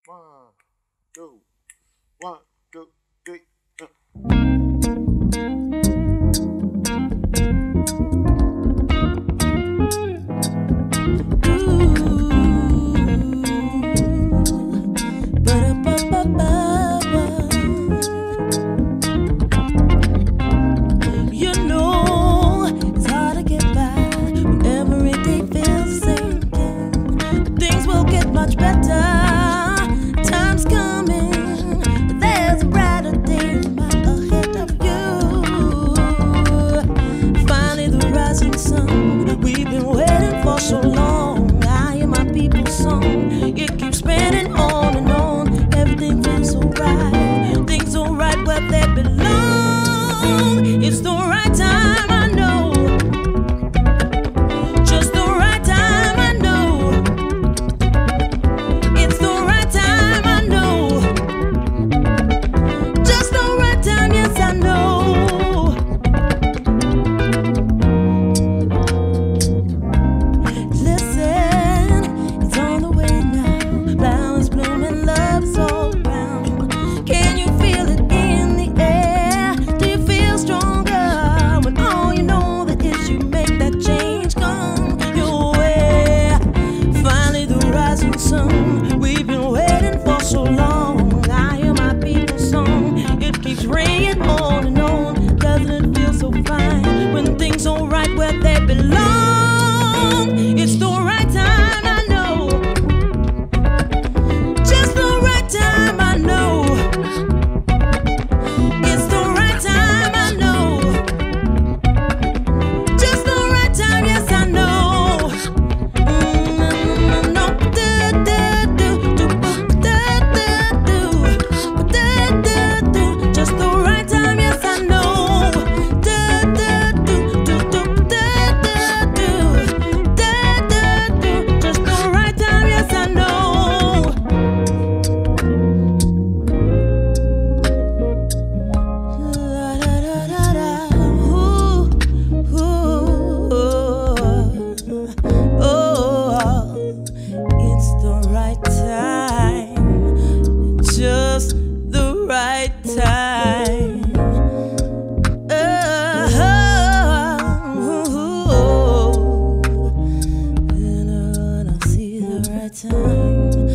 One, two, one, two, three. You know it's hard to get by when every day feels the same. Things will get much better. Time's coming. There's a brighter day ahead of you. Finally, the rising sun. We've been waiting for so long. I hear my people's song. It keeps spinning on and on. Everything feels so right. Things are right where they belong. It's the right time, I know. Just the right time, I know. It's the right time, I know. Just the right time, yes, I know. Listen, it's on the way now. Flowers blooming, love's all around. Can you feel it in the air? Do you feel stronger when all you know that is you make that change come your way? Finally, the rising sun. We've been waiting for so long. I hear my people's song. It keeps ringing on and on. Doesn't it feel so fine when things are right where they belong? It's the right time, I know. Just the right time, I know. It's the right time, I know. Just the right time, yes, I know. No. Just the right time, yes, I know. Just the right time, yes, I know. It's the right time, just the right time. And I see the right time.